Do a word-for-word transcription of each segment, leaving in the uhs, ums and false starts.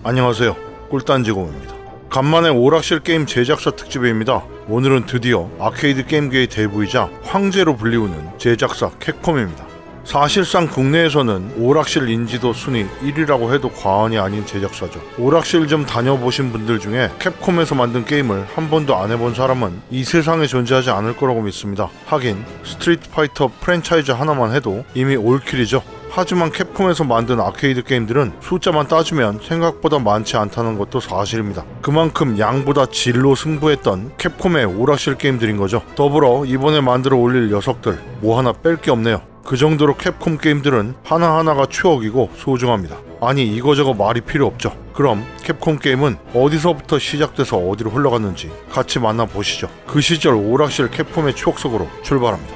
안녕하세요, 꿀단지공입니다. 간만에 오락실 게임 제작사 특집입니다. 오늘은 드디어 아케이드 게임계의 대부이자 황제로 불리우는 제작사 캡콤입니다. 사실상 국내에서는 오락실 인지도 순위 일 위라고 해도 과언이 아닌 제작사죠. 오락실 좀 다녀보신 분들 중에 캡콤에서 만든 게임을 한 번도 안 해본 사람은 이 세상에 존재하지 않을 거라고 믿습니다. 하긴 스트리트 파이터 프랜차이즈 하나만 해도 이미 올킬이죠. 하지만 캡콤에서 만든 아케이드 게임들은 숫자만 따지면 생각보다 많지 않다는 것도 사실입니다. 그만큼 양보다 질로 승부했던 캡콤의 오락실 게임들인 거죠. 더불어 이번에 만들어 올릴 녀석들 뭐 하나 뺄 게 없네요. 그 정도로 캡콤 게임들은 하나하나가 추억이고 소중합니다. 아니 이거저거 말이 필요 없죠. 그럼 캡콤 게임은 어디서부터 시작돼서 어디로 흘러갔는지 같이 만나보시죠. 그 시절 오락실 캡콤의 추억 속으로 출발합니다.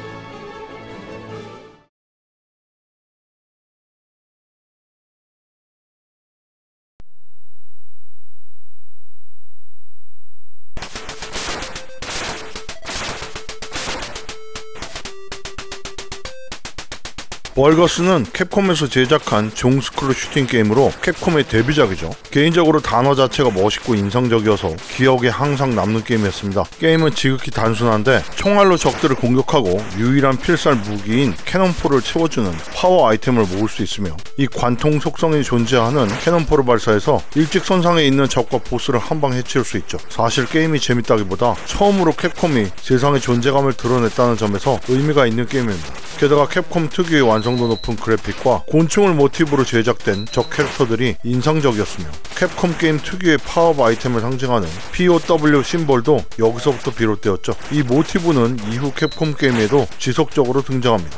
월거스는 캡콤에서 제작한 종스크롤 슈팅 게임으로 캡콤의 데뷔작이죠. 개인적으로 단어 자체가 멋있고 인상적이어서 기억에 항상 남는 게임이었습니다. 게임은 지극히 단순한데 총알로 적들을 공격하고 유일한 필살 무기인 캐논포를 채워주는 파워 아이템을 모을 수 있으며 이 관통 속성이 존재하는 캐논포를 발사해서 일직선상에 있는 적과 보스를 한방 해치울 수 있죠. 사실 게임이 재밌다기보다 처음으로 캡콤이 세상의 존재감을 드러냈다는 점에서 의미가 있는 게임입니다. 게다가 캡콤 특유의 완성도 높은 그래픽과 곤충을 모티브로 제작된 적 캐릭터들이 인상적이었으며 캡콤 게임 특유의 파업 아이템을 상징하는 피오더블유 심볼도 여기서부터 비롯되었죠. 이 모티브는 이후 캡콤 게임에도 지속적으로 등장합니다.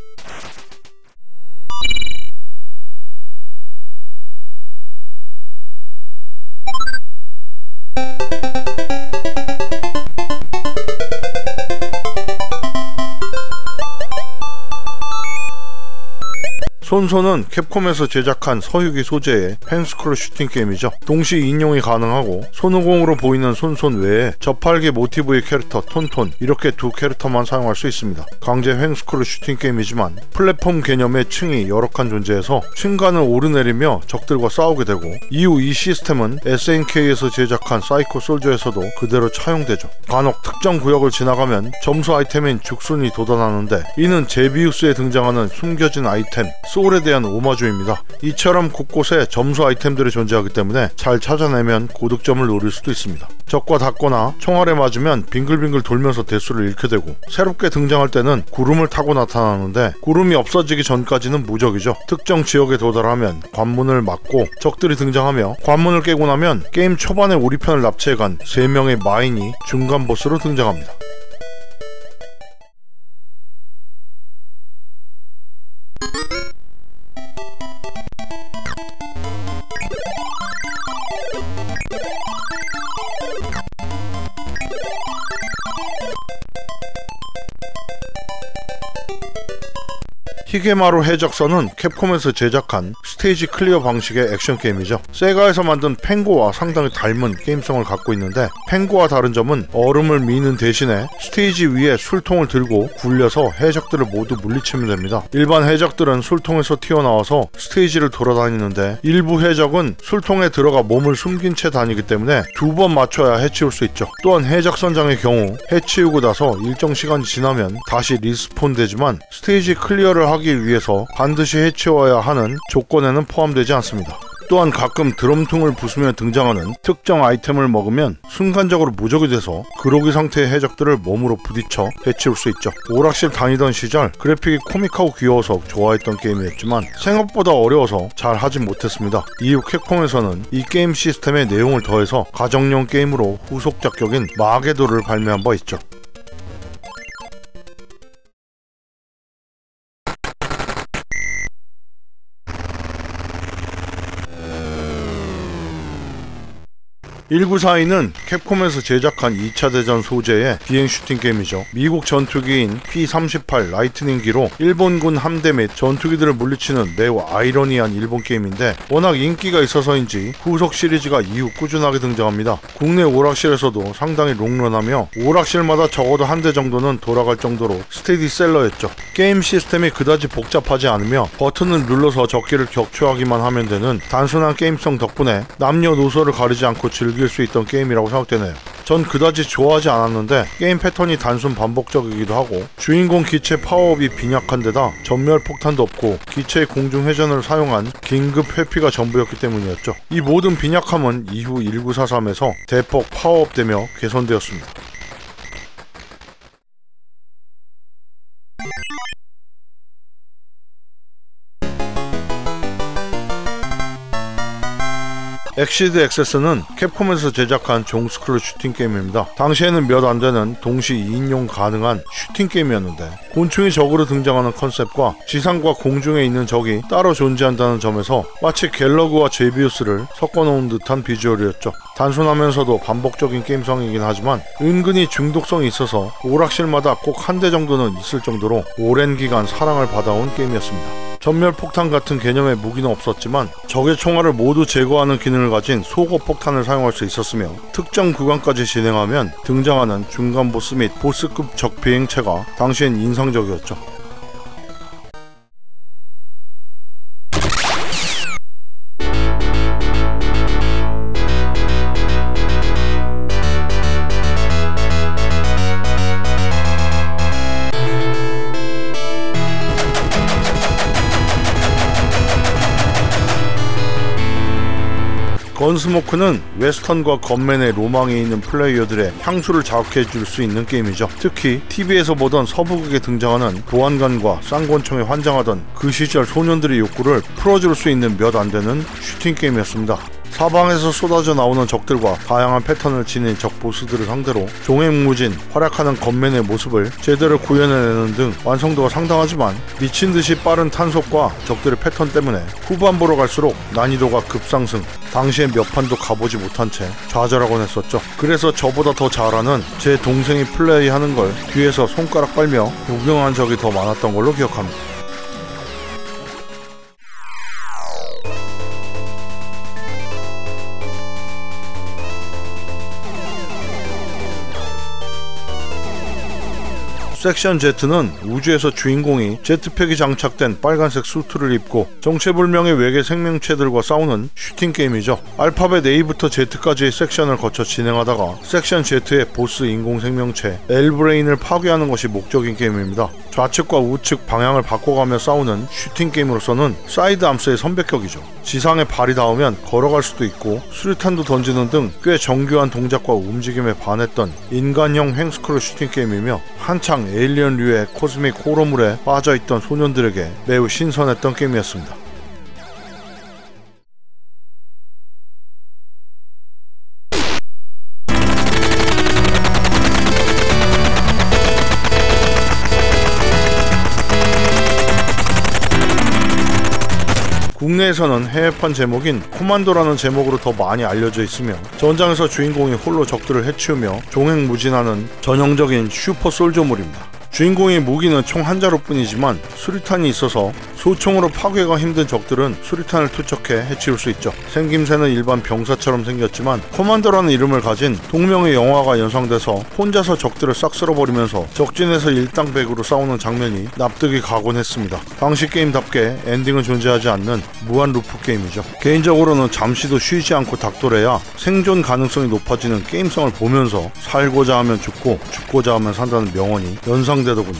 손손은 캡콤에서 제작한 서유기 소재의 펜스크롤 슈팅 게임이죠. 동시 인용이 가능하고 손오공으로 보이는 손손 외에 저팔계 모티브의 캐릭터 톤톤 이렇게 두 캐릭터만 사용할 수 있습니다. 강제 횡스크롤 슈팅 게임이지만 플랫폼 개념의 층이 여러 칸 존재해서 층간을 오르내리며 적들과 싸우게 되고 이후 이 시스템은 에스엔케이에서 제작한 사이코 솔저에서도 그대로 차용되죠. 간혹 특정 구역을 지나가면 점수 아이템인 죽순이 돋아나는데 이는 제비우스에 등장하는 숨겨진 아이템 소울에 대한 오마주입니다. 이처럼 곳곳에 점수 아이템들이 존재하기 때문에 잘 찾아내면 고득점을 노릴 수도 있습니다. 적과 닿거나 총알에 맞으면 빙글빙글 돌면서 대수를 잃게 되고 새롭게 등장할 때는 구름을 타고 나타나는데 구름이 없어지기 전까지는 무적이죠. 특정 지역에 도달하면 관문을 막고 적들이 등장하며 관문을 깨고 나면 게임 초반에 우리 편을 납치해간 세 명의 마인이 중간 보스로 등장합니다. 히게마루 해적선은 캡콤에서 제작한 스테이지 클리어 방식의 액션 게임이죠. 세가에서 만든 펭고와 상당히 닮은 게임성을 갖고 있는데 펭고와 다른 점은 얼음을 미는 대신에 스테이지 위에 술통을 들고 굴려서 해적들을 모두 물리치면 됩니다. 일반 해적들은 술통에서 튀어나와서 스테이지를 돌아다니는데 일부 해적은 술통에 들어가 몸을 숨긴 채 다니기 때문에 두 번 맞춰야 해치울 수 있죠. 또한 해적선장의 경우 해치우고 나서 일정 시간이 지나면 다시 리스폰 되지만 스테이지 클리어를 하기 위해서 반드시 해치워야 하는 조건에는 포함되지 않습니다. 또한 가끔 드럼통을 부수며 등장하는 특정 아이템을 먹으면 순간적으로 무적이 돼서 그로기 상태의 해적들을 몸으로 부딪혀 해치울 수 있죠. 오락실 다니던 시절 그래픽이 코믹하고 귀여워서 좋아했던 게임이었지만 생각보다 어려워서 잘 하진 못했습니다. 이후 캡콤에서는 이 게임 시스템의 내용을 더해서 가정용 게임으로 후속작격인 마게도를 발매한 바 있죠. 천구백사십이는 캡콤에서 제작한 이 차 대전 소재의 비행 슈팅 게임이죠. 미국 전투기인 피 삼십팔 라이트닝기로 일본군 함대 및 전투기들을 물리치는 매우 아이러니한 일본 게임인데 워낙 인기가 있어서인지 후속 시리즈가 이후 꾸준하게 등장합니다. 국내 오락실에서도 상당히 롱런하며 오락실마다 적어도 한 대 정도는 돌아갈 정도로 스테디셀러였죠. 게임 시스템이 그다지 복잡하지 않으며 버튼을 눌러서 적기를 격추하기만 하면 되는 단순한 게임성 덕분에 남녀노소를 가리지 않고 즐길 수 있던 게임이라고 생각되네요. 전 그다지 좋아하지 않았는데 게임 패턴이 단순 반복적이기도 하고 주인공 기체 파워업이 빈약한 데다 전멸 폭탄도 없고 기체의 공중 회전을 사용한 긴급 회피가 전부였기 때문이었죠. 이 모든 빈약함은 이후 천구백사십삼에서 대폭 파워업되며 개선되었습니다. 엑시드 액세스는 캡콤에서 제작한 종스크롤 슈팅 게임입니다. 당시에는 몇 안되는 동시 이인용 가능한 슈팅 게임이었는데 곤충이 적으로 등장하는 컨셉과 지상과 공중에 있는 적이 따로 존재한다는 점에서 마치 갤러그와 제비우스를 섞어놓은 듯한 비주얼이었죠. 단순하면서도 반복적인 게임성이긴 하지만 은근히 중독성이 있어서 오락실마다 꼭 한 대 정도는 있을 정도로 오랜 기간 사랑을 받아온 게임이었습니다. 전멸폭탄 같은 개념의 무기는 없었지만 적의 총알을 모두 제거하는 기능을 가진 소거폭탄을 사용할 수 있었으며 특정 구간까지 진행하면 등장하는 중간 보스 및 보스급 적 비행체가 당시엔 인상적이었죠. 건스모크는 웨스턴과 겉맨의 로망에 있는 플레이어들의 향수를 자극해줄 수 있는 게임이죠. 특히 티비에서 보던 서부극에 등장하는 보안관과 쌍권총에 환장하던 그 시절 소년들의 욕구를 풀어줄 수 있는 몇 안되는 슈팅 게임이었습니다. 사방에서 쏟아져 나오는 적들과 다양한 패턴을 지닌 적 보스들을 상대로 종횡무진 활약하는 겉맨의 모습을 제대로 구현해내는 등 완성도가 상당하지만 미친듯이 빠른 탄속과 적들의 패턴 때문에 후반부로 갈수록 난이도가 급상승, 당시엔 몇 판도 가보지 못한 채 좌절하곤 했었죠. 그래서 저보다 더 잘하는 제 동생이 플레이하는 걸 뒤에서 손가락 빨며 구경한 적이 더 많았던 걸로 기억합니다. 섹션 Z는 우주에서 주인공이 제트팩이 장착된 빨간색 수트를 입고 정체불명의 외계 생명체들과 싸우는 슈팅 게임이죠. 알파벳 A부터 Z까지의 섹션을 거쳐 진행하다가 섹션 Z의 보스 인공생명체 엘브레인을 파괴하는 것이 목적인 게임입니다. 좌측과 우측 방향을 바꿔가며 싸우는 슈팅 게임으로서는 사이드 암스의 선배격이죠. 지상에 발이 닿으면 걸어갈 수도 있고 수류탄도 던지는 등 꽤 정교한 동작과 움직임에 반했던 인간형 횡스크롤 슈팅 게임이며 한창 에일리언류의 코스믹 호러물에 빠져있던 소년들에게 매우 신선했던 게임이었습니다. 국내에서는 해외판 제목인 코만도라는 제목으로 더 많이 알려져 있으며 전장에서 주인공이 홀로 적들을 해치우며 종횡무진하는 전형적인 슈퍼 솔저물입니다. 주인공의 무기는 총 한 자루뿐이지만 수류탄이 있어서 소총으로 파괴가 힘든 적들은 수류탄을 투척해 해치울 수 있죠. 생김새는 일반 병사처럼 생겼지만 코만도라는 이름을 가진 동명의 영화가 연상돼서 혼자서 적들을 싹 쓸어버리면서 적진에서 일당백으로 싸우는 장면이 납득이 가곤 했습니다. 당시 게임답게 엔딩은 존재하지 않는 무한 루프 게임이죠. 개인적으로는 잠시도 쉬지 않고 닥돌해야 생존 가능성이 높아지는 게임성을 보면서 살고자 하면 죽고 죽고자 하면 산다는 명언이 연상되더군요.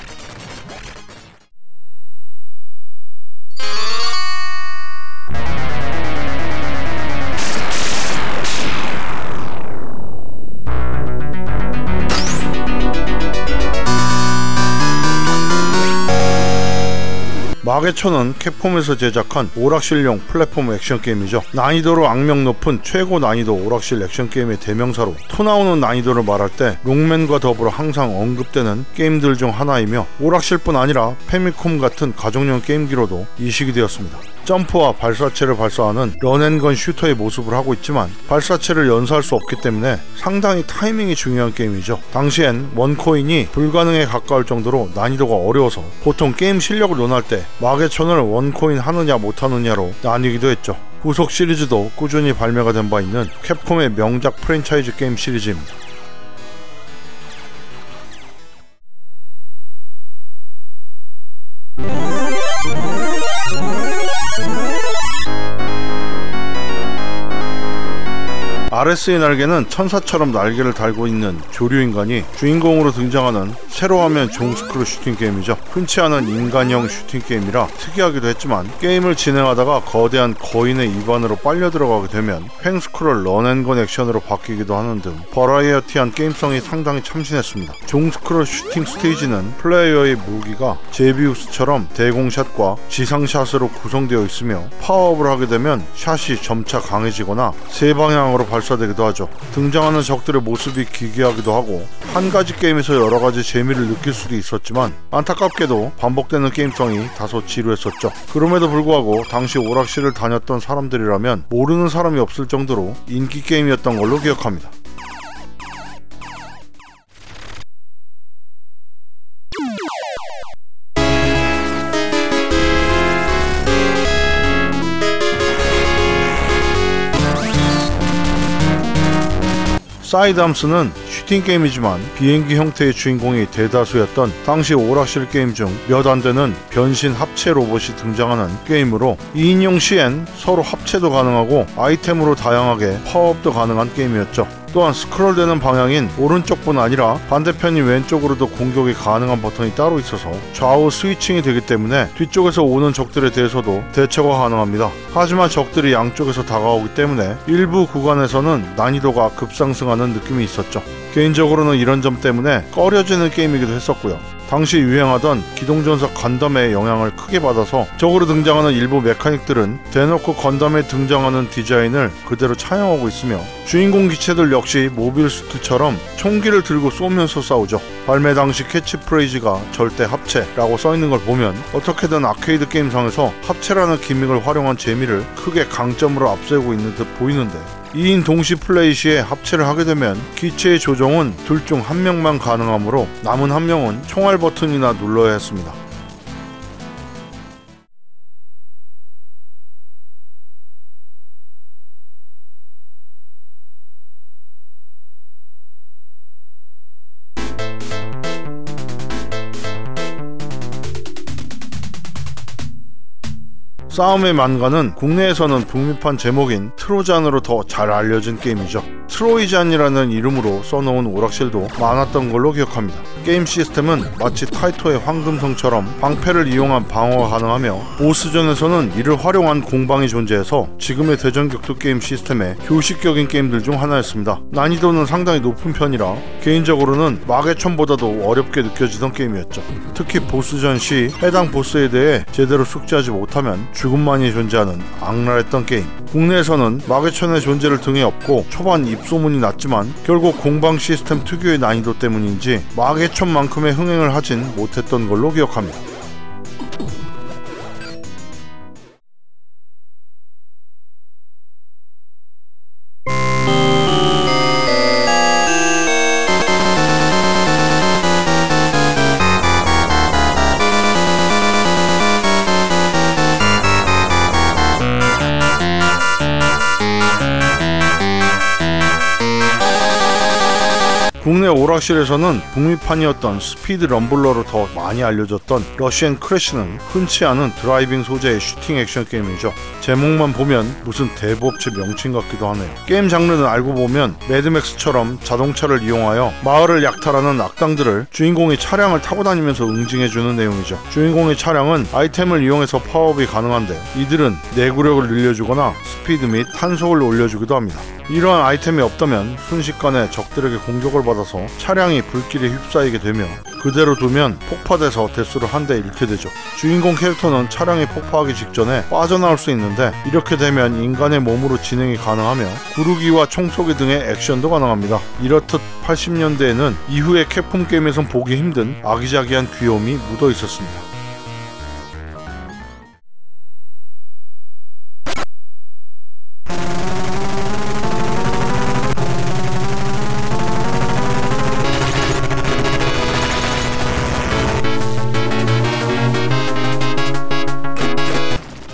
마계천은 캡콤에서 제작한 오락실용 플랫폼 액션 게임이죠. 난이도로 악명 높은 최고 난이도 오락실 액션 게임의 대명사로 토 나오는 난이도를 말할 때 롱맨과 더불어 항상 언급되는 게임들 중 하나이며 오락실뿐 아니라 페미콤 같은 가정용 게임기로도 이식이 되었습니다. 점프와 발사체를 발사하는 런앤건 슈터의 모습을 하고 있지만 발사체를 연사할 수 없기 때문에 상당히 타이밍이 중요한 게임이죠. 당시엔 원코인이 불가능에 가까울 정도로 난이도가 어려워서 보통 게임 실력을 논할 때 마계천을 원코인 하느냐 못하느냐로 나뉘기도 했죠. 후속 시리즈도 꾸준히 발매가 된 바 있는 캡콤의 명작 프랜차이즈 게임 시리즈입니다. 아레스의 날개는 천사처럼 날개를 달고 있는 조류인간이 주인공으로 등장하는 세로 화면 종스크롤 슈팅 게임이죠. 흔치 않은 인간형 슈팅 게임이라 특이하기도 했지만 게임을 진행하다가 거대한 거인의 입안으로 빨려 들어가게 되면 횡스크롤 런앤건 액션으로 바뀌기도 하는 등 버라이어티한 게임성이 상당히 참신했습니다. 종스크롤 슈팅 스테이지는 플레이어의 무기가 제비우스처럼 대공샷과 지상샷으로 구성되어 있으며 파워업을 하게 되면 샷이 점차 강해지거나 세 방향으로 발사되기도 하죠. 등장하는 적들의 모습이 기괴하기도 하고 한 가지 게임에서 여러 가지 재미를 느낄 수도 있었지만 안타깝게도 반복되는 게임성이 다소 지루했었죠. 그럼에도 불구하고 당시 오락실을 다녔던 사람들이라면 모르는 사람이 없을 정도로 인기 게임이었던 걸로 기억합니다. 사이드암스는 슈팅 게임이지만 비행기 형태의 주인공이 대다수였던 당시 오락실 게임 중 몇 안되는 변신 합체 로봇이 등장하는 게임으로 이인용 시엔 서로 합체도 가능하고 아이템으로 다양하게 파워업도 가능한 게임이었죠. 또한 스크롤되는 방향인 오른쪽뿐 아니라 반대편인 왼쪽으로도 공격이 가능한 버튼이 따로 있어서 좌우 스위칭이 되기 때문에 뒤쪽에서 오는 적들에 대해서도 대처가 가능합니다. 하지만 적들이 양쪽에서 다가오기 때문에 일부 구간에서는 난이도가 급상승하는 느낌이 있었죠. 개인적으로는 이런 점 때문에 꺼려지는 게임이기도 했었고요. 당시 유행하던 기동전사 건담의 영향을 크게 받아서 적으로 등장하는 일부 메카닉들은 대놓고 건담에 등장하는 디자인을 그대로 차용하고 있으며 주인공 기체들 역시 모빌수트처럼 총기를 들고 쏘면서 싸우죠. 발매 당시 캐치프레이즈가 절대 합체라고 써있는 걸 보면 어떻게든 아케이드 게임상에서 합체라는 기믹을 활용한 재미를 크게 강점으로 앞세우고 있는 듯 보이는데 이인 동시 플레이 시에 합체를 하게 되면 기체의 조정은 둘 중 한 명만 가능하므로 남은 한 명은 총알 버튼이나 눌러야 했습니다. 싸움의 만가는 국내에서는 북미판 제목인 트로잔으로 더 잘 알려진 게임이죠. 트로이잔이라는 이름으로 써놓은 오락실도 많았던 걸로 기억합니다. 게임 시스템은 마치 타이토의 황금성처럼 방패를 이용한 방어가 가능하며 보스전에서는 이를 활용한 공방이 존재해서 지금의 대전격투 게임 시스템의 교식적인 게임들 중 하나였습니다. 난이도는 상당히 높은 편이라 개인적으로는 마계천보다도 어렵게 느껴지던 게임이었죠. 특히 보스전 시 해당 보스에 대해 제대로 숙지하지 못하면 죽음만이 존재하는 악랄했던 게임. 국내에서는 마계천의 존재를 등에 업고 초반 입소문이 났지만 결국 공방 시스템 특유의 난이도 때문인지 마계천만큼의 흥행을 하진 못했던 걸로 기억합니다. 국내 오락실에서는 북미판이었던 스피드 럼블러로 더 많이 알려졌던 러쉬 앤 크래쉬는 흔치 않은 드라이빙 소재의 슈팅 액션 게임이죠. 제목만 보면 무슨 대부업체 명칭 같기도 하네요. 게임 장르는 알고 보면 매드맥스처럼 자동차를 이용하여 마을을 약탈하는 악당들을 주인공이 차량을 타고 다니면서 응징해주는 내용이죠. 주인공의 차량은 아이템을 이용해서 파워업이 가능한데 이들은 내구력을 늘려주거나 스피드 및 탄속을 올려주기도 합니다. 이러한 아이템이 없다면 순식간에 적들에게 공격을 받아서 차량이 불길에 휩싸이게 되며 그대로 두면 폭파돼서 대수를 한 대 잃게 되죠. 주인공 캐릭터는 차량이 폭파하기 직전에 빠져나올 수 있는데 이렇게 되면 인간의 몸으로 진행이 가능하며 구르기와 총쏘기 등의 액션도 가능합니다. 이렇듯 팔십 년대에는 이후의 캡콤 게임에선 보기 힘든 아기자기한 귀여움이 묻어 있었습니다.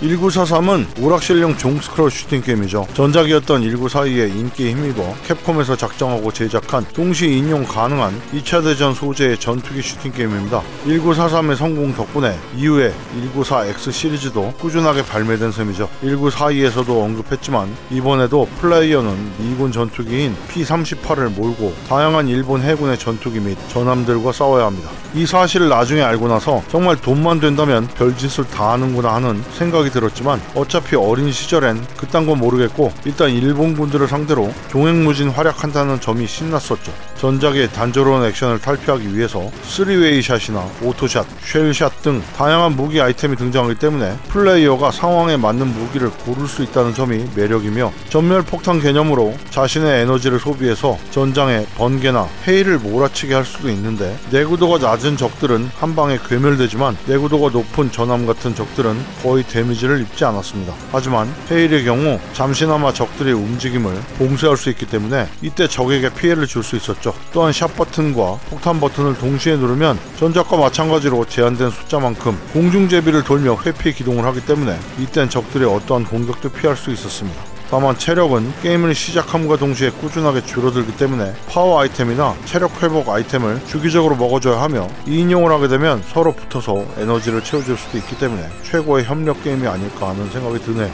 천구백사십삼은 오락실용 종스크롤 슈팅 게임이죠. 전작이었던 천구백사십이의 인기에 힘입어 캡콤에서 작정하고 제작한 동시 인용 가능한 이 차 대전 소재의 전투기 슈팅 게임입니다. 천구백사십삼의 성공 덕분에 이후에 천구백사십사 엑스 시리즈도 꾸준하게 발매된 셈이죠. 천구백사십이에서도 언급했지만 이번에도 플레이어는 미군 전투기인 피 삼십팔을 몰고 다양한 일본 해군의 전투기 및 전함들과 싸워야 합니다. 이 사실을 나중에 알고 나서 정말 돈만 된다면 별짓을 다 하는구나 하는 생각이 들었지만 어차피 어린 시절엔 그딴 건 모르겠고 일단 일본군들을 상대로 종횡무진 활약한다는 점이 신났었죠. 전작의 단조로운 액션을 탈피하기 위해서 쓰리웨이 샷이나 오토샷, 쉘샷 등 다양한 무기 아이템이 등장하기 때문에 플레이어가 상황에 맞는 무기를 고를 수 있다는 점이 매력이며 전멸 폭탄 개념으로 자신의 에너지를 소비해서 전장에 번개나 해일을 몰아치게 할 수도 있는데 내구도가 낮은 적들은 한방에 괴멸되지만 내구도가 높은 전함 같은 적들은 거의 데미지를 입지 않았습니다. 하지만 해일의 경우 잠시나마 적들의 움직임을 봉쇄할 수 있기 때문에 이때 적에게 피해를 줄 수 있었죠. 또한 샷 버튼과 폭탄 버튼을 동시에 누르면 전작과 마찬가지로 제한된 숫자만큼 공중제비를 돌며 회피 기동을 하기 때문에 이땐 적들의 어떠한 공격도 피할 수 있었습니다. 다만 체력은 게임을 시작함과 동시에 꾸준하게 줄어들기 때문에 파워 아이템이나 체력 회복 아이템을 주기적으로 먹어줘야 하며 이 인용을 하게 되면 서로 붙어서 에너지를 채워줄 수도 있기 때문에 최고의 협력 게임이 아닐까 하는 생각이 드네요.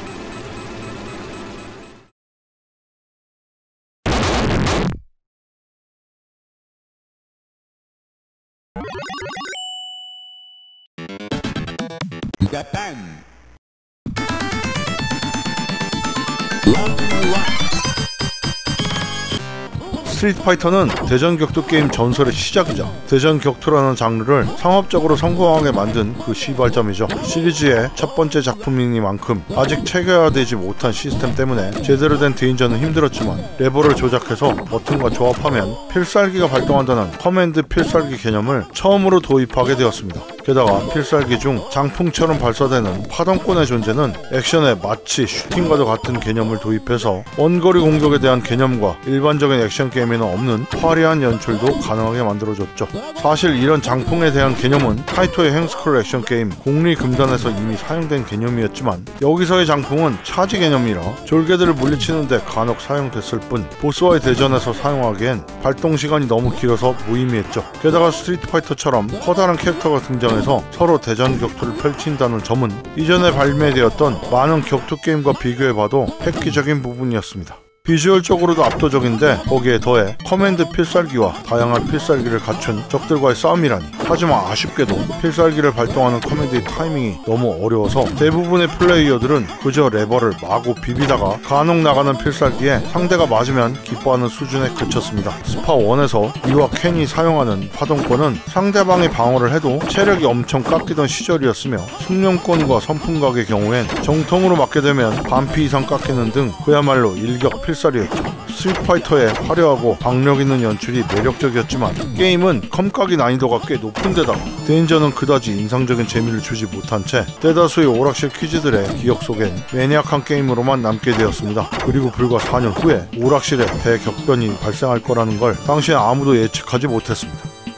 스트리트 파이터는 대전 격투 게임 전설의 시작이자 대전 격투라는 장르를 상업적으로 성공하게 만든 그 시발점이죠. 시리즈의 첫 번째 작품이니만큼 아직 체계화되지 못한 시스템 때문에 제대로 된 대인전은 힘들었지만 레버를 조작해서 버튼과 조합하면 필살기가 발동한다는 커맨드 필살기 개념을 처음으로 도입하게 되었습니다. 게다가 필살기 중 장풍처럼 발사되는 파동권의 존재는 액션에 마치 슈팅과도 같은 개념을 도입해서 원거리 공격에 대한 개념과 일반적인 액션 게임에는 없는 화려한 연출도 가능하게 만들어줬죠. 사실 이런 장풍에 대한 개념은 타이토의 행스크롤 액션 게임 공리금단에서 이미 사용된 개념이었지만 여기서의 장풍은 차지 개념이라 졸개들을 물리치는데 간혹 사용됐을 뿐 보스와의 대전에서 사용하기엔 발동 시간이 너무 길어서 무의미했죠. 게다가 스트리트 파이터처럼 커다란 캐릭터가 등장 에서 서로 대전 격투를 펼친다는 점은 이전에 발매되었던 많은 격투 게임과 비교해봐도 획기적인 부분이었습니다. 비주얼적으로도 압도적인데 거기에 더해 커맨드 필살기와 다양한 필살기를 갖춘 적들과의 싸움이라니. 하지만 아쉽게도 필살기를 발동하는 커맨드의 타이밍이 너무 어려워서 대부분의 플레이어들은 그저 레버를 마구 비비다가 간혹 나가는 필살기에 상대가 맞으면 기뻐하는 수준에 그쳤습니다. 스파원에서 리와 켄이 사용하는 파동권은 상대방이 방어를 해도 체력이 엄청 깎이던 시절이었으며 숙련권과 선풍각의 경우엔 정통으로 맞게 되면 반피 이상 깎이는 등 그야말로 일격 필살이었죠. 스트리트 파이터의 화려하고 박력 있는 연출이 매력적이었지만 게임은 컴각이 난이도가 꽤 높은데다가 대인전은 그다지 인상적인 재미를 주지 못한 채 대다수의 오락실 퀴즈들의 기억 속엔 매니악한 게임으로만 남게 되었습니다. 그리고 불과 사 년 후에 오락실에 대격변이 발생할 거라는 걸 당시엔 아무도 예측하지 못했습니다.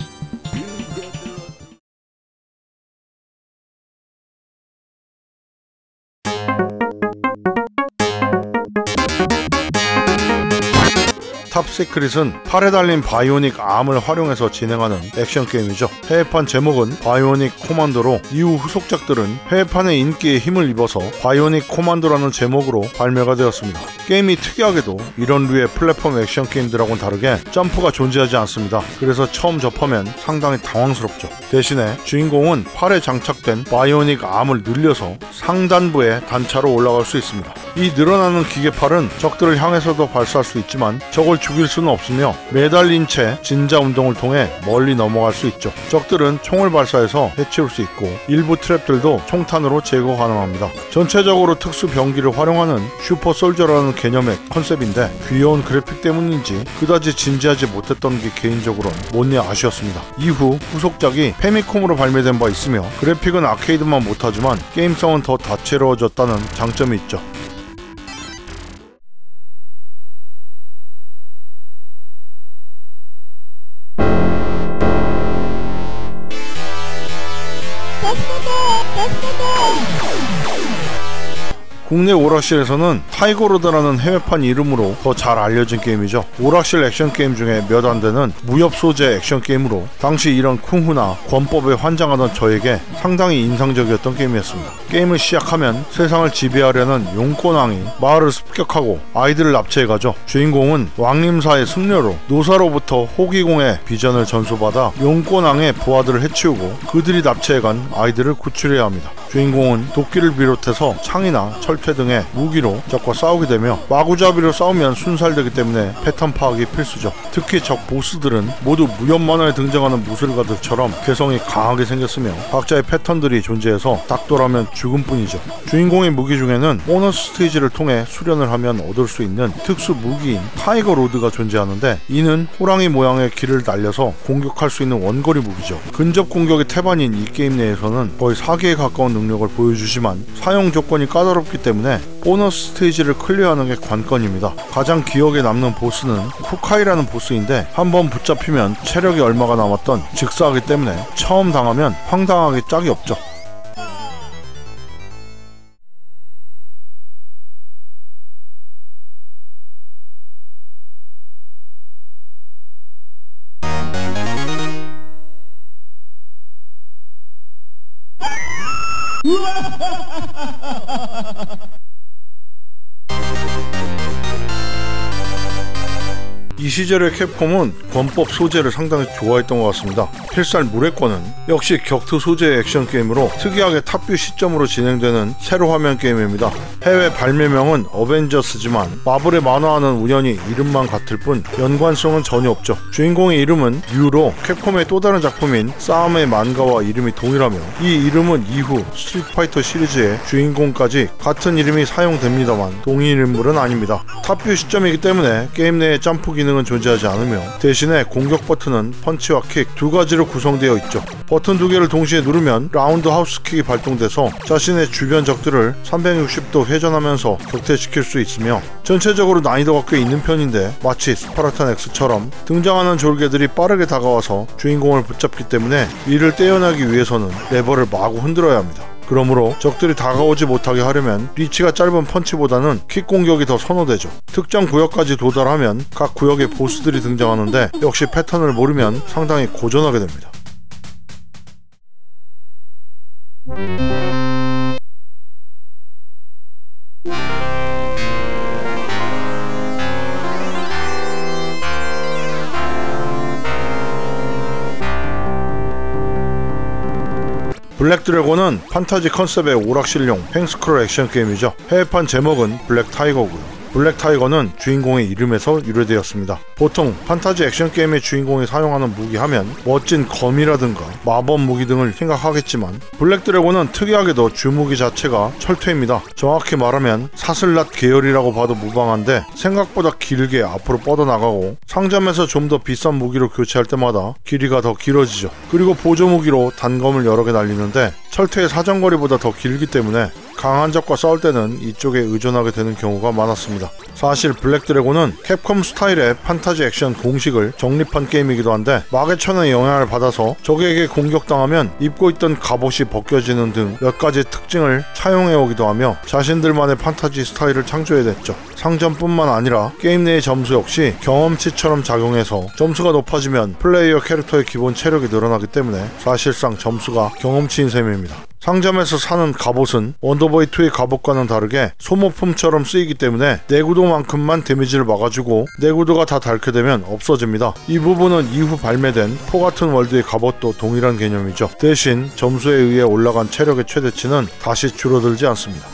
탑시크릿은 팔에 달린 바이오닉 암을 활용해서 진행하는 액션 게임이죠. 해외판 제목은 바이오닉 코만도로 이후 후속작들은 해외판의 인기에 힘을 입어서 바이오닉 코만도라는 제목으로 발매가 되었습니다. 게임이 특이하게도 이런 류의 플랫폼 액션 게임들하고는 다르게 점프가 존재하지 않습니다. 그래서 처음 접하면 상당히 당황스럽죠. 대신에 주인공은 팔에 장착된 바이오닉 암을 늘려서 상단부에 단차로 올라갈 수 있습니다. 이 늘어나는 기계팔은 적들을 향해서도 발사할 수 있지만 적을 죽일 수는 없으며 매달린 채 진자 운동을 통해 멀리 넘어갈 수 있죠. 적들은 총을 발사해서 해치울 수 있고 일부 트랩들도 총탄으로 제거 가능합니다. 전체적으로 특수 병기를 활용하는 슈퍼 솔저라는 개념의 컨셉인데 귀여운 그래픽 때문인지 그다지 진지하지 못했던 게 개인적으로는 못내 아쉬웠습니다. 이후 후속작이 페미콤으로 발매된 바 있으며 그래픽은 아케이드만 못하지만 게임성은 더 다채로워졌다는 장점이 있죠. 국내 오락실에서는 타이거로드라는 해외판 이름으로 더 잘 알려진 게임이죠. 오락실 액션 게임 중에 몇 안 되는 무협 소재 액션 게임으로 당시 이런 쿵후나 권법에 환장하던 저에게 상당히 인상적이었던 게임이었습니다. 게임을 시작하면 세상을 지배하려는 용권왕이 마을을 습격하고 아이들을 납치해가죠. 주인공은 왕림사의 승려로 노사로부터 호기공의 비전을 전수받아 용권왕의 부하들을 해치우고 그들이 납치해간 아이들을 구출해야 합니다. 주인공은 도끼를 비롯해서 창이나 철퇴 등의 무기로 적과 싸우게 되며 마구잡이로 싸우면 순살되기 때문에 패턴 파악이 필수죠. 특히 적 보스들은 모두 무협 만화에 등장하는 무술가들처럼 개성이 강하게 생겼으며 각자의 패턴들이 존재해서 닥돌하면 죽음뿐이죠. 주인공의 무기 중에는 보너스 스테이지를 통해 수련을 하면 얻을 수 있는 특수 무기인 타이거 로드가 존재하는데 이는 호랑이 모양의 길을 날려서 공격할 수 있는 원거리 무기죠. 근접 공격의 태반인 이 게임 내에서는 거의 사기에 가까운 능력을 보여주지만 사용 조건이 까다롭기 때문에 보너스 스테이지를 클리어하는 게 관건입니다. 가장 기억에 남는 보스는 쿠카이라는 보스인데 한번 붙잡히면 체력이 얼마가 남았던 직사하기 때문에 처음 당하면 황당하게 짝이 없죠. 이 시절의 캡콤은 권법 소재를 상당히 좋아했던 것 같습니다. 필살 물의권은 역시 격투 소재의 액션 게임으로 특이하게 탑뷰 시점으로 진행되는 세로 화면 게임입니다. 해외 발매명은 어벤져스지만 마블의 만화와는 우연히 이름만 같을 뿐 연관성은 전혀 없죠. 주인공의 이름은 류로 캡콤의 또 다른 작품인 싸움의 만가와 이름이 동일하며 이 이름은 이후 스트리트 파이터 시리즈의 주인공까지 같은 이름이 사용됩니다만 동일 인물은 아닙니다. 탑뷰 시점이기 때문에 게임 내에 점프 기능 은 존재하지 않으며 대신에 공격 버튼은 펀치와 킥 두 가지로 구성되어 있죠. 버튼 두 개를 동시에 누르면 라운드 하우스 킥이 발동돼서 자신의 주변 적들을 삼백육십 도 회전하면서 격퇴시킬 수 있으며 전체적으로 난이도가 꽤 있는 편인데 마치 스파르탄 X처럼 등장하는 졸개들이 빠르게 다가와서 주인공을 붙잡기 때문에 이를 떼어내기 위해서는 레버를 마구 흔들어야 합니다. 그러므로 적들이 다가오지 못하게 하려면 리치가 짧은 펀치보다는 킥 공격이 더 선호되죠. 특정 구역까지 도달하면 각 구역의 보스들이 등장하는데 역시 패턴을 모르면 상당히 고전하게 됩니다. 블랙 드래곤은 판타지 컨셉의 오락실용 횡스크롤 액션 게임이죠. 해외판 제목은 블랙 타이거고요. 블랙 타이거는 주인공의 이름에서 유래되었습니다. 보통 판타지 액션 게임의 주인공이 사용하는 무기 하면 멋진 검이라든가 마법 무기 등을 생각하겠지만 블랙 드래곤은 특이하게도 주무기 자체가 철퇴입니다. 정확히 말하면 사슬랏 계열이라고 봐도 무방한데 생각보다 길게 앞으로 뻗어나가고 상점에서 좀 더 비싼 무기로 교체할 때마다 길이가 더 길어지죠. 그리고 보조 무기로 단검을 여러 개 날리는데 철퇴의 사정거리보다 더 길기 때문에 강한 적과 싸울 때는 이쪽에 의존하게 되는 경우가 많았습니다. 사실 블랙 드래곤은 캡콤 스타일의 판타지 액션 공식을 정립한 게임이기도 한데 마계천의 영향을 받아서 적에게 공격당하면 입고 있던 갑옷이 벗겨지는 등 몇 가지 특징을 차용해오기도 하며 자신들만의 판타지 스타일을 창조해냈죠. 상점뿐만 아니라 게임 내의 점수 역시 경험치처럼 작용해서 점수가 높아지면 플레이어 캐릭터의 기본 체력이 늘어나기 때문에 사실상 점수가 경험치인 셈입니다. 상점에서 사는 갑옷은 원더보이투의 갑옷과는 다르게 소모품처럼 쓰이기 때문에 내구도만큼만 데미지를 막아주고 내구도가 다 닳게 되면 없어집니다. 이 부분은 이후 발매된 포같은 월드의 갑옷도 동일한 개념이죠. 대신 점수에 의해 올라간 체력의 최대치는 다시 줄어들지 않습니다.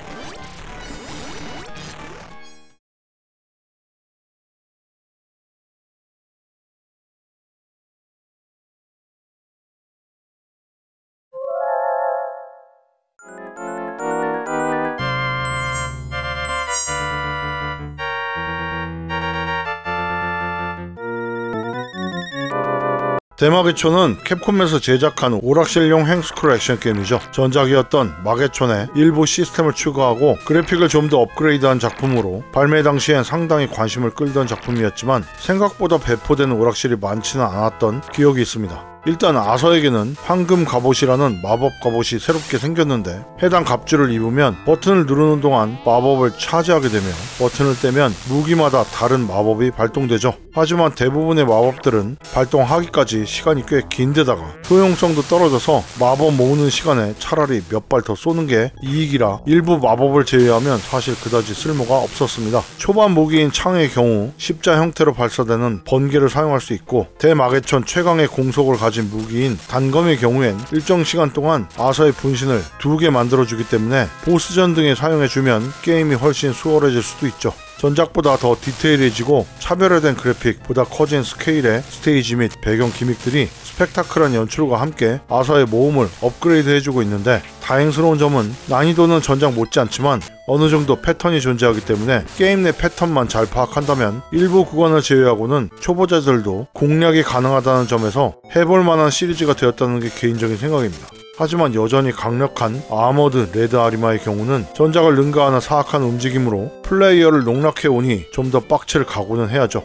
대마계촌은 캡콤에서 제작한 오락실용 횡스크롤 액션 게임이죠. 전작이었던 마계촌에 일부 시스템을 추가하고 그래픽을 좀 더 업그레이드한 작품으로 발매 당시엔 상당히 관심을 끌던 작품이었지만 생각보다 배포되는 오락실이 많지는 않았던 기억이 있습니다. 일단 아서에게는 황금 갑옷이라는 마법 갑옷이 새롭게 생겼는데 해당 갑주를 입으면 버튼을 누르는 동안 마법을 차지하게 되며 버튼을 떼면 무기마다 다른 마법이 발동되죠. 하지만 대부분의 마법들은 발동하기까지 시간이 꽤 긴데다가 소용성도 떨어져서 마법 모으는 시간에 차라리 몇 발 더 쏘는 게 이익이라 일부 마법을 제외하면 사실 그다지 쓸모가 없었습니다. 초반 무기인 창의 경우 십자 형태로 발사되는 번개를 사용할 수 있고 대마개천 최강의 공속을 가진 무기인 단검의 경우엔 일정 시간 동안 아서의 분신을 두 개 만들어주기 때문에 보스전 등에 사용해주면 게임이 훨씬 수월해질 수도 있죠. 전작보다 더 디테일해지고 차별화된 그래픽, 보다 커진 스케일의 스테이지 및 배경 기믹들이 스펙타클한 연출과 함께 아서의 모험을 업그레이드 해주고 있는데 다행스러운 점은 난이도는 전작 못지않지만 어느 정도 패턴이 존재하기 때문에 게임 내 패턴만 잘 파악한다면 일부 구간을 제외하고는 초보자들도 공략이 가능하다는 점에서 해볼 만한 시리즈가 되었다는 게 개인적인 생각입니다. 하지만 여전히 강력한 아머드 레드 아리마의 경우는 전작을 능가하는 사악한 움직임으로 플레이어를 농락해오니 좀 더 빡칠 각오는 해야죠.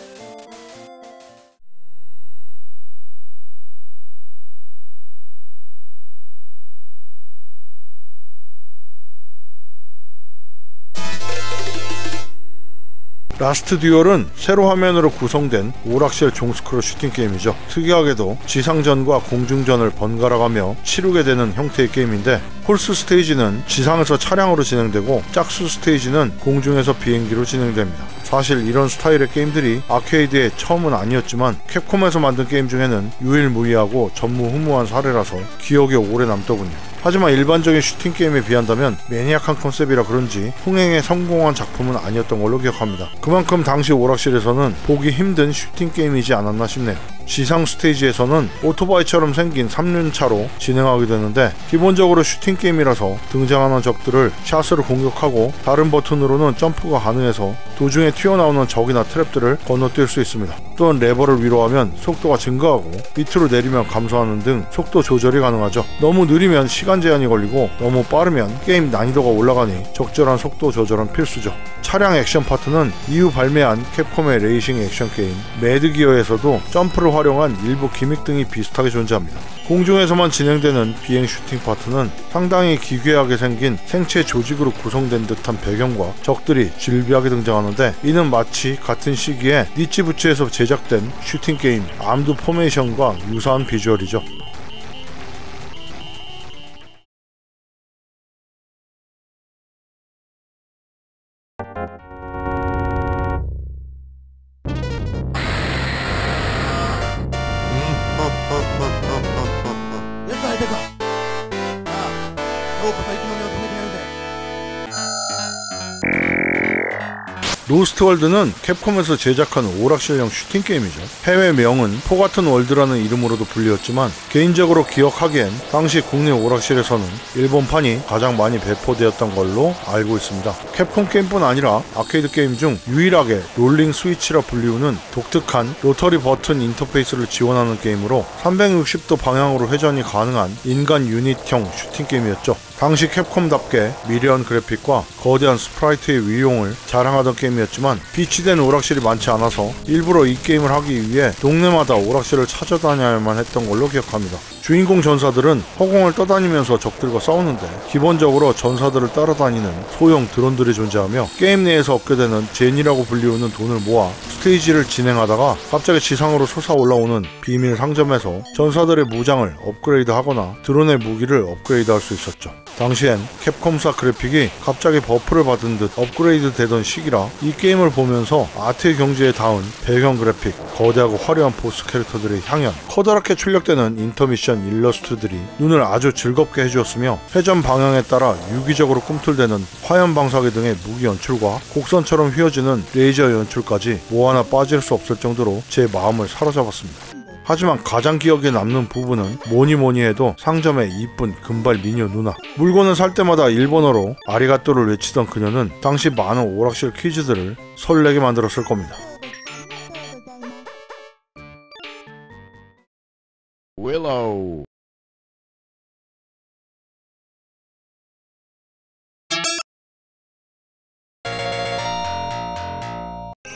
라스트 듀얼은 세로 화면으로 구성된 오락실 종스크롤 슈팅 게임이죠. 특이하게도 지상전과 공중전을 번갈아가며 치르게 되는 형태의 게임인데 홀스 스테이지는 지상에서 차량으로 진행되고 짝수 스테이지는 공중에서 비행기로 진행됩니다. 사실 이런 스타일의 게임들이 아케이드의 처음은 아니었지만 캡콤에서 만든 게임 중에는 유일무이하고 전무후무한 사례라서 기억에 오래 남더군요. 하지만 일반적인 슈팅 게임에 비한다면 매니악한 컨셉이라 그런지 흥행에 성공한 작품은 아니었던 걸로 기억합니다. 그만큼 당시 오락실에서는 보기 힘든 슈팅 게임이지 않았나 싶네요. 지상 스테이지에서는 오토바이처럼 생긴 삼 륜차로 진행하게 되는데 기본적으로 슈팅 게임이라서 등장하는 적들을 샷으로 공격하고 다른 버튼으로는 점프가 가능해서 도중에 튀어나오는 적이나 트랩들을 건너뛸 수 있습니다. 또는 레버를 위로 하면 속도가 증가하고 밑으로 내리면 감소하는 등 속도 조절이 가능하죠. 너무 느리면 시간 제한이 걸리고 너무 빠르면 게임 난이도가 올라가니 적절한 속도 조절은 필수죠. 차량 액션 파트는 이후 발매한 캡콤의 레이싱 액션 게임 매드기어에서도 점프를 활용한 일부 기믹 등이 비슷하게 존재합니다. 공중에서만 진행되는 비행 슈팅 파트는 상당히 기괴하게 생긴 생체 조직으로 구성된 듯한 배경과 적들이 질비하게 등장하는데 이는 마치 같은 시기에 니치부츠에서 제작된 슈팅 게임 암드 포메이션과 유사한 비주얼이죠. 로스트월드는 캡콤에서 제작한 오락실형 슈팅 게임이죠. 해외명은 포같은 월드라는 이름으로도 불리었지만 개인적으로 기억하기엔 당시 국내 오락실에서는 일본판이 가장 많이 배포되었던 걸로 알고 있습니다. 캡콤 게임뿐 아니라 아케이드 게임 중 유일하게 롤링 스위치라 불리우는 독특한 로터리 버튼 인터페이스를 지원하는 게임으로 삼백육십 도 방향으로 회전이 가능한 인간 유닛형 슈팅 게임이었죠. 당시 캡콤답게 미려한 그래픽과 거대한 스프라이트의 위용을 자랑하던 게임이었지만 비치된 오락실이 많지 않아서 일부러 이 게임을 하기 위해 동네마다 오락실을 찾아다녀야만 했던 걸로 기억합니다. 주인공 전사들은 허공을 떠다니면서 적들과 싸우는데 기본적으로 전사들을 따라다니는 소형 드론들이 존재하며 게임 내에서 얻게 되는 젠이라고 불리우는 돈을 모아 스테이지를 진행하다가 갑자기 지상으로 솟아올라오는 비밀 상점에서 전사들의 무장을 업그레이드하거나 드론의 무기를 업그레이드할 수 있었죠. 당시엔 캡콤사 그래픽이 갑자기 버프를 받은 듯 업그레이드 되던 시기라 이 게임을 보면서 아트의 경지에 닿은 배경 그래픽, 거대하고 화려한 보스 캐릭터들의 향연, 커다랗게 출력되는 인터미션 일러스트들이 눈을 아주 즐겁게 해주었으며 회전 방향에 따라 유기적으로 꿈틀대는 화염 방사기 등의 무기 연출과 곡선처럼 휘어지는 레이저 연출까지 뭐 하나 빠질 수 없을 정도로 제 마음을 사로잡았습니다. 하지만 가장 기억에 남는 부분은 뭐니뭐니 해도 상점의 이쁜 금발 미녀 누나. 물건을 살 때마다 일본어로 아리가또를 외치던 그녀는 당시 많은 오락실 퀴즈들을 설레게 만들었을 겁니다. Willow.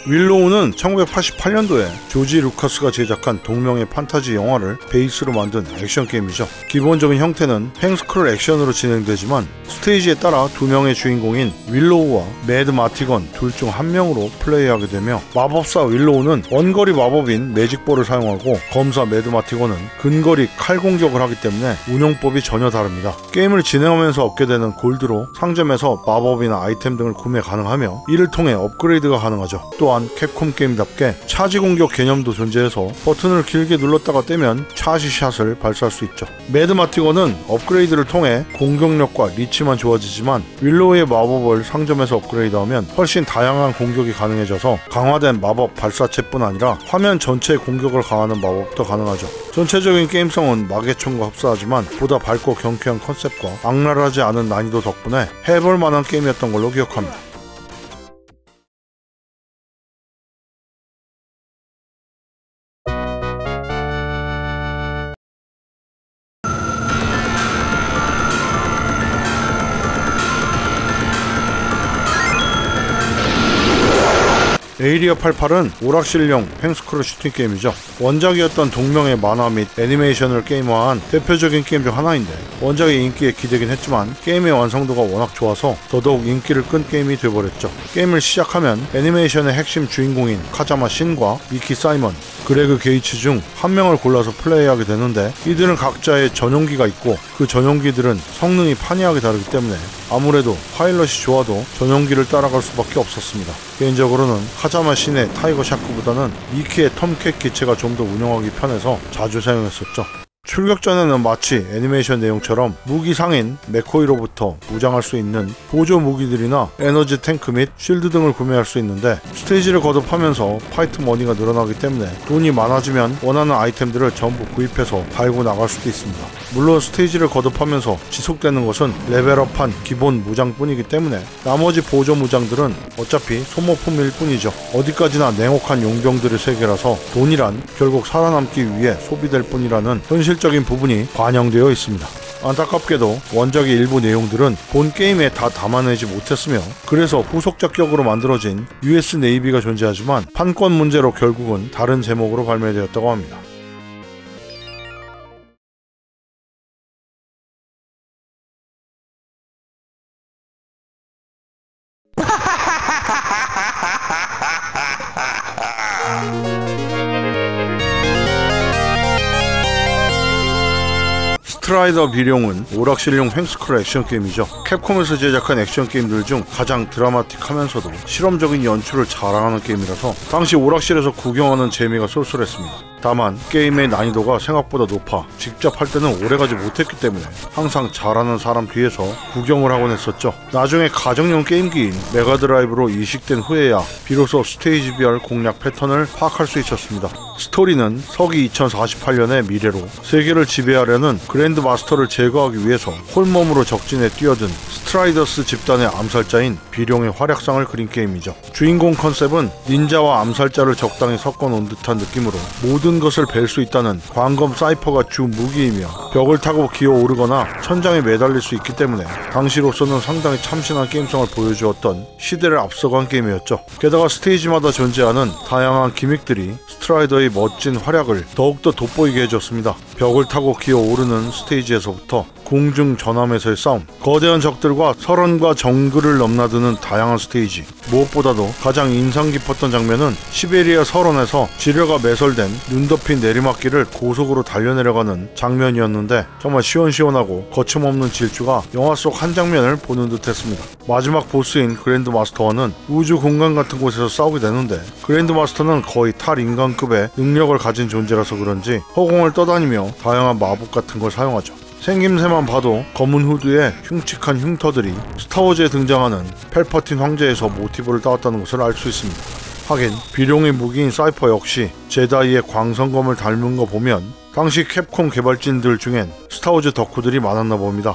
윌로우는 천구백팔십팔 년도에 조지 루카스가 제작한 동명의 판타지 영화를 베이스로 만든 액션 게임이죠. 기본적인 형태는 횡스크롤 액션으로 진행되지만 스테이지에 따라 두 명의 주인공인 윌로우와 매드 마티건 둘 중 한 명으로 플레이하게 되며, 마법사 윌로우는 원거리 마법인 매직볼을 사용하고 검사 매드 마티건은 근거리 칼 공격을 하기 때문에 운용법이 전혀 다릅니다. 게임을 진행하면서 얻게 되는 골드로 상점에서 마법이나 아이템 등을 구매 가능하며 이를 통해 업그레이드가 가능하죠. 또한 캡콤 게임답게 차지 공격 개념도 존재해서 버튼을 길게 눌렀다가 떼면 차지샷을 발사할 수 있죠. 매드 마티건은 업그레이드를 통해 공격력과 리치만 좋아지지만 윌로우의 마법을 상점에서 업그레이드하면 훨씬 다양한 공격이 가능해져서 강화된 마법 발사체뿐 아니라 화면 전체의 공격을 강화하는 마법도 가능하죠. 전체적인 게임성은 마계총과 흡사하지만 보다 밝고 경쾌한 컨셉과 악랄하지 않은 난이도 덕분에 해볼 만한 게임이었던 걸로 기억합니다. 에이리어 팔십팔은 오락실용 횡스크롤 슈팅 게임이죠. 원작이었던 동명의 만화 및 애니메이션을 게임화한 대표적인 게임 중 하나인데, 원작의 인기에 기대긴 했지만 게임의 완성도가 워낙 좋아서 더더욱 인기를 끈 게임이 되어버렸죠. 게임을 시작하면 애니메이션의 핵심 주인공인 카자마 신과 미키 사이먼, 그레그 게이츠 중 한 명을 골라서 플레이하게 되는데, 이들은 각자의 전용기가 있고 그 전용기들은 성능이 판이하게 다르기 때문에 아무래도 파일럿이 좋아도 전용기를 따라갈 수밖에 없었습니다. 개인적으로는 카자마 신의 타이거 샤크보다는 미키의 톰캣 기체가 좀 더 운영하기 편해서 자주 사용했었죠. 출격 전에는 마치 애니메이션 내용처럼 무기 상인 메코이로부터 무장할 수 있는 보조 무기들이나 에너지 탱크 및 쉴드 등을 구매할 수 있는데, 스테이지를 거듭하면서 파이트 머니가 늘어나기 때문에 돈이 많아지면 원하는 아이템들을 전부 구입해서 달고 나갈 수도 있습니다. 물론 스테이지를 거듭하면서 지속되는 것은 레벨업한 기본 무장뿐이기 때문에 나머지 보조 무장들은 어차피 소모품일 뿐이죠. 어디까지나 냉혹한 용병들의 세계라서 돈이란 결국 살아남기 위해 소비될 뿐이라는 현실 실적인 부분이 반영되어 있습니다. 안타깝게도 원작의 일부 내용들은 본 게임에 다 담아내지 못했으며, 그래서 후속작격으로 만들어진 유에스 네이비가 존재하지만 판권 문제로 결국은 다른 제목으로 발매되었다고 합니다. 스트라이더 비룡은 오락실용 횡스크롤 액션 게임이죠. 캡콤에서 제작한 액션 게임들 중 가장 드라마틱하면서도 실험적인 연출을 자랑하는 게임이라서 당시 오락실에서 구경하는 재미가 쏠쏠했습니다. 다만 게임의 난이도가 생각보다 높아 직접 할 때는 오래가지 못했기 때문에 항상 잘하는 사람 뒤에서 구경을 하곤 했었죠. 나중에 가정용 게임기인 메가드라이브로 이식된 후에야 비로소 스테이지별 공략 패턴을 파악할 수 있었습니다. 스토리는 서기 이천사십팔 년의 미래로 세계를 지배하려는 그랜드 마스터를 제거하기 위해서 홀몸으로 적진에 뛰어든 스트라이더스 집단의 암살자인 비룡의 활약상을 그린 게임이죠. 주인공 컨셉은 닌자와 암살자를 적당히 섞어놓은 듯한 느낌으로 모든 것을 벨 수 있다는 광검 사이퍼가 주 무기이며, 벽을 타고 기어오르거나 천장에 매달릴 수 있기 때문에 당시로서는 상당히 참신한 게임성을 보여주었던 시대를 앞서간 게임이었죠. 게다가 스테이지마다 존재하는 다양한 기믹들이 스트라이더의 멋진 활약을 더욱더 돋보이게 해줬습니다. 벽을 타고 기어오르는 스테이지에서부터 공중 전함에서의 싸움, 거대한 적들과 설원과 정글을 넘나드는 다양한 스테이지, 무엇보다도 가장 인상 깊었던 장면은 시베리아 설원에서 지뢰가 매설된 눈 덮인 내리막길을 고속으로 달려내려가는 장면이었는데, 정말 시원시원하고 거침없는 질주가 영화 속 한 장면을 보는 듯 했습니다. 마지막 보스인 그랜드 마스터와는 우주 공간 같은 곳에서 싸우게 되는데, 그랜드 마스터는 거의 탈인간급의 능력을 가진 존재라서 그런지 허공을 떠다니며 다양한 마법 같은 걸 사용하죠. 생김새만 봐도 검은 후드에 흉측한 흉터들이 스타워즈에 등장하는 펠퍼틴 황제에서 모티브를 따왔다는 것을 알 수 있습니다. 하긴 비룡의 무기인 사이퍼 역시 제다이의 광선검을 닮은 거 보면 당시 캡콤 개발진들 중엔 스타워즈 덕후들이 많았나 봅니다.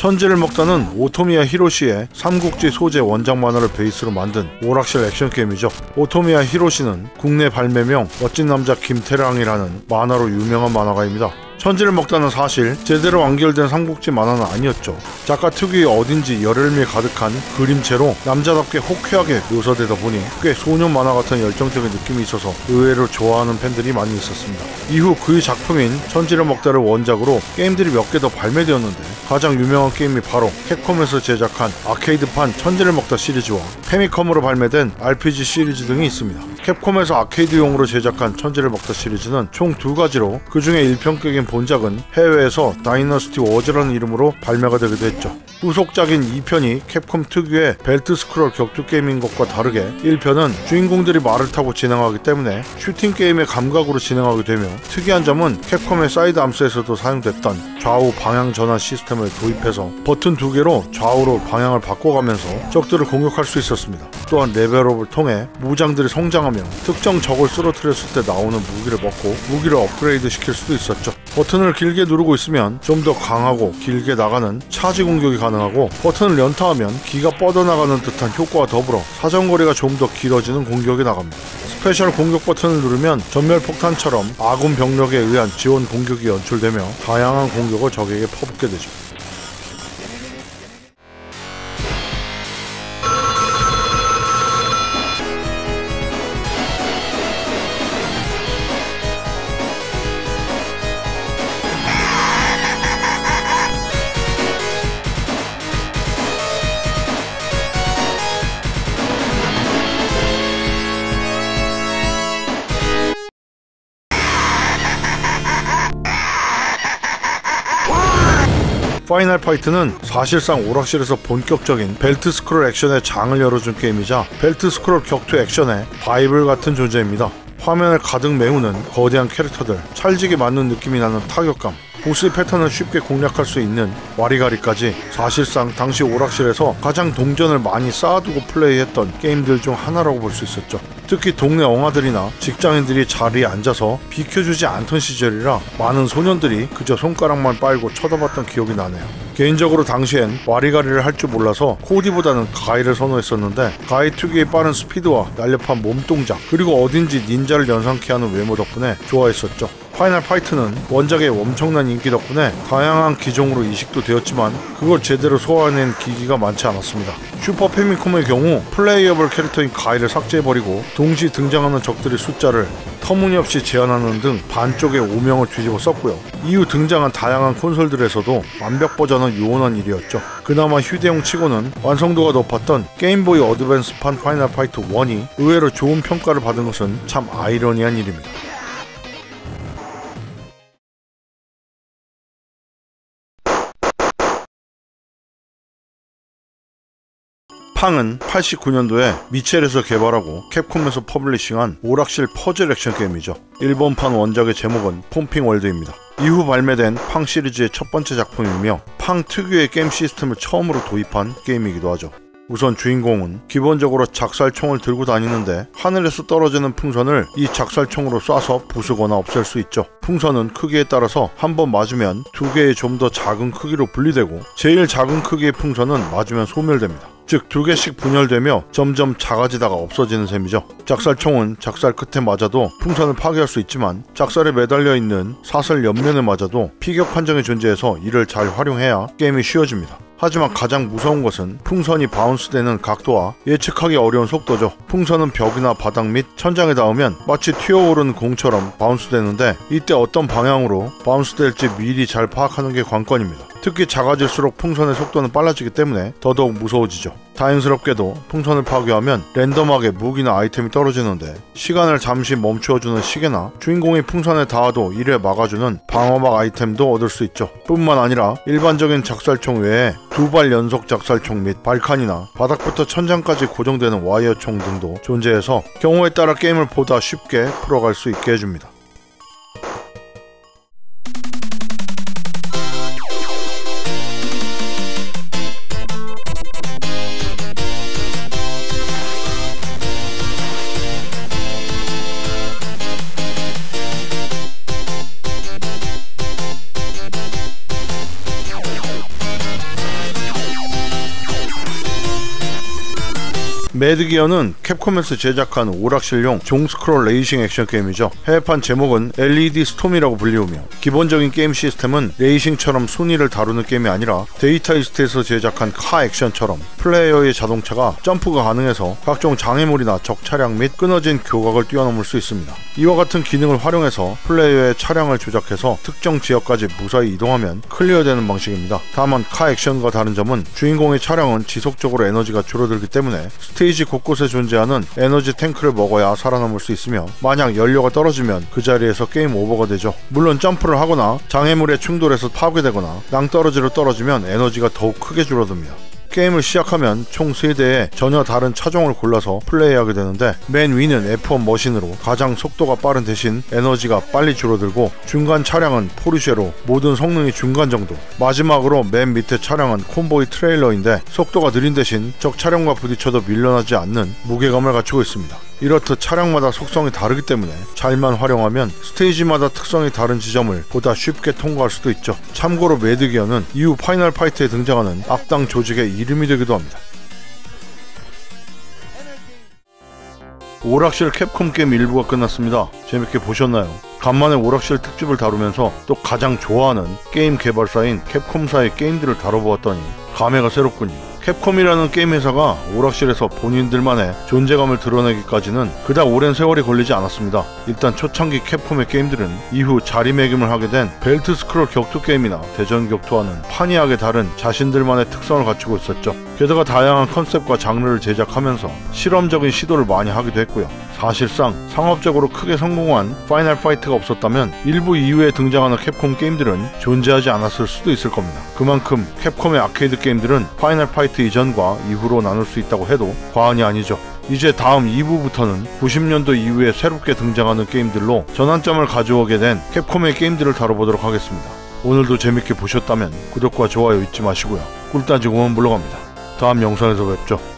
천지를 먹다는 오토미야 히로시의 삼국지 소재 원작 만화를 베이스로 만든 오락실 액션 게임이죠. 오토미야 히로시는 국내 발매명 멋진 남자 김태랑이라는 만화로 유명한 만화가입니다. 천지를 먹다는 사실 제대로 완결된 삼국지 만화는 아니었죠. 작가 특유의 어딘지 열혈미 가득한 그림체로 남자답게 호쾌하게 묘사되다 보니 꽤 소년 만화 같은 열정적인 느낌이 있어서 의외로 좋아하는 팬들이 많이 있었습니다. 이후 그의 작품인 천지를 먹다를 원작으로 게임들이 몇 개 더 발매되었는데 가장 유명한 게임이 바로 캡콤에서 제작한 아케이드판 천지를 먹다 시리즈와 페미컴으로 발매된 알피지 시리즈 등이 있습니다. 캡콤에서 아케이드용으로 제작한 천지를 먹다 시리즈는 총 두 가지로 그 중에 일편격인 본작은 해외에서 다이너스티 워즈라는 이름으로 발매가 되기도 했죠. 후속작인 이 편이 캡콤 특유의 벨트 스크롤 격투 게임인 것과 다르게 일 편은 주인공들이 말을 타고 진행하기 때문에 슈팅 게임의 감각으로 진행하게 되며 특이한 점은 캡콤의 사이드 암스에서도 사용됐던 좌우 방향 전환 시스템을 도입해서 버튼 두 개로 좌우로 방향을 바꿔가면서 적들을 공격할 수 있었습니다. 또한 레벨업을 통해 무장들이 성장하며 특정 적을 쓰러뜨렸을 때 나오는 무기를 먹고 무기를 업그레이드 시킬 수도 있었죠. 버튼을 길게 누르고 있으면 좀 더 강하고 길게 나가는 차지 공격이 가능하고 버튼을 연타하면 기가 뻗어나가는 듯한 효과와 더불어 사정거리가 좀 더 길어지는 공격이 나갑니다. 스페셜 공격 버튼을 누르면 전멸 폭탄처럼 아군 병력에 의한 지원 공격이 연출되며 다양한 공격을 적에게 퍼붓게 되죠. 파이널 파이트는 사실상 오락실에서 본격적인 벨트 스크롤 액션의 장을 열어준 게임이자 벨트 스크롤 격투 액션의 바이블 같은 존재입니다. 화면을 가득 메우는 거대한 캐릭터들, 찰지게 맞는 느낌이 나는 타격감, 보스의 패턴을 쉽게 공략할 수 있는 와리가리까지 사실상 당시 오락실에서 가장 동전을 많이 쌓아두고 플레이했던 게임들 중 하나라고 볼 수 있었죠. 특히 동네 엉아들이나 직장인들이 자리에 앉아서 비켜주지 않던 시절이라 많은 소년들이 그저 손가락만 빨고 쳐다봤던 기억이 나네요. 개인적으로 당시엔 와리가리를 할 줄 몰라서 코디보다는 가이를 선호했었는데 가이 특유의 빠른 스피드와 날렵한 몸동작 그리고 어딘지 닌자를 연상케 하는 외모 덕분에 좋아했었죠. 파이널 파이트는 원작의 엄청난 인기 덕분에 다양한 기종으로 이식도 되었지만 그걸 제대로 소화해낸 기기가 많지 않았습니다. 슈퍼 패미컴의 경우 플레이어블 캐릭터인 가이를 삭제해버리고 동시 등장하는 적들의 숫자를 터무니없이 제한하는 등 반쪽의 오명을 뒤집어 썼고요. 이후 등장한 다양한 콘솔들에서도 완벽 버전은 요원한 일이었죠. 그나마 휴대용 치고는 완성도가 높았던 게임보이 어드밴스판 파이널 파이트 일이 의외로 좋은 평가를 받은 것은 참 아이러니한 일입니다. 팡은 팔십구 년도에 미첼에서 개발하고 캡콤에서 퍼블리싱한 오락실 퍼즐 액션 게임이죠. 일본판 원작의 제목은 폼핑 월드입니다. 이후 발매된 팡 시리즈의 첫 번째 작품이며 팡 특유의 게임 시스템을 처음으로 도입한 게임이기도 하죠. 우선 주인공은 기본적으로 작살총을 들고 다니는데 하늘에서 떨어지는 풍선을 이 작살총으로 쏴서 부수거나 없앨 수 있죠. 풍선은 크기에 따라서 한 번 맞으면 두 개의 좀 더 작은 크기로 분리되고 제일 작은 크기의 풍선은 맞으면 소멸됩니다. 즉 두 개씩 분열되며 점점 작아지다가 없어지는 셈이죠. 작살총은 작살 끝에 맞아도 풍선을 파괴할 수 있지만 작살에 매달려 있는 사슬 옆면에 맞아도 피격 판정이 존재해서 이를 잘 활용해야 게임이 쉬워집니다. 하지만 가장 무서운 것은 풍선이 바운스되는 각도와 예측하기 어려운 속도죠. 풍선은 벽이나 바닥 및 천장에 닿으면 마치 튀어오르는 공처럼 바운스되는데 이때 어떤 방향으로 바운스될지 미리 잘 파악하는 게 관건입니다. 특히 작아질수록 풍선의 속도는 빨라지기 때문에 더더욱 무서워지죠. 다행스럽게도 풍선을 파괴하면 랜덤하게 무기나 아이템이 떨어지는데 시간을 잠시 멈추어주는 시계나 주인공이 풍선에 닿아도 이를 막아주는 방어막 아이템도 얻을 수 있죠. 뿐만 아니라 일반적인 작살총 외에 두 발 연속 작살총 및 발칸이나 바닥부터 천장까지 고정되는 와이어총 등도 존재해서 경우에 따라 게임을 보다 쉽게 풀어갈 수 있게 해줍니다. 매드기어는 캡콤에서 제작한 오락실용 종스크롤 레이싱 액션 게임이죠. 해외판 제목은 엘이디 스톰이라고 불리우며 기본적인 게임 시스템은 레이싱처럼 순위를 다루는 게임이 아니라 데이터 이스트에서 제작한 카 액션처럼 플레이어의 자동차가 점프가 가능해서 각종 장애물이나 적 차량 및 끊어진 교각을 뛰어넘을 수 있습니다. 이와 같은 기능을 활용해서 플레이어의 차량을 조작해서 특정 지역까지 무사히 이동하면 클리어되는 방식입니다. 다만 카 액션과 다른 점은 주인공의 차량은 지속적으로 에너지가 줄어들기 때문에 스테이지 곳곳에 존재하는 에너지 탱크를 먹어야 살아남을 수 있으며 만약 연료가 떨어지면 그 자리에서 게임 오버가 되죠. 물론 점프를 하거나 장애물에 충돌해서 파괴되거나 낭떠러지로 떨어지면 에너지가 더욱 크게 줄어듭니다. 게임을 시작하면 총 세 대의 전혀 다른 차종을 골라서 플레이하게 되는데 맨 위는 에프 원 머신으로 가장 속도가 빠른 대신 에너지가 빨리 줄어들고 중간 차량은 포르쉐로 모든 성능이 중간 정도, 마지막으로 맨 밑에 차량은 콘보이 트레일러인데 속도가 느린 대신 적 차량과 부딪혀도 밀려나지 않는 무게감을 갖추고 있습니다. 이렇듯 차량마다 속성이 다르기 때문에 잘만 활용하면 스테이지마다 특성이 다른 지점을 보다 쉽게 통과할 수도 있죠. 참고로 매드기어는 이후 파이널 파이트에 등장하는 악당 조직의 이름이 되기도 합니다. 오락실 캡콤 게임 일부가 끝났습니다. 재밌게 보셨나요? 간만에 오락실 특집을 다루면서 또 가장 좋아하는 게임 개발사인 캡콤사의 게임들을 다뤄보았더니 감회가 새롭군요. 캡콤이라는 게임 회사가 오락실에서 본인들만의 존재감을 드러내기까지는 그닥 오랜 세월이 걸리지 않았습니다. 일단 초창기 캡콤의 게임들은 이후 자리매김을 하게 된 벨트 스크롤 격투 게임이나 대전 격투와는 판이하게 다른 자신들만의 특성을 갖추고 있었죠. 게다가 다양한 컨셉과 장르를 제작하면서 실험적인 시도를 많이 하기도 했고요. 사실상 상업적으로 크게 성공한 파이널 파이트가 없었다면 일부 이후에 등장하는 캡콤 게임들은 존재하지 않았을 수도 있을 겁니다. 그만큼 캡콤의 아케이드 게임들은 파이널 파이트 이전과 이후로 나눌 수 있다고 해도 과언이 아니죠. 이제 다음 이 부부터는 구십 년도 이후에 새롭게 등장하는 게임들로 전환점을 가져오게 된 캡콤의 게임들을 다뤄보도록 하겠습니다. 오늘도 재밌게 보셨다면 구독과 좋아요 잊지 마시고요. 꿀단지 공원 물러갑니다. 다음 영상에서 뵙죠.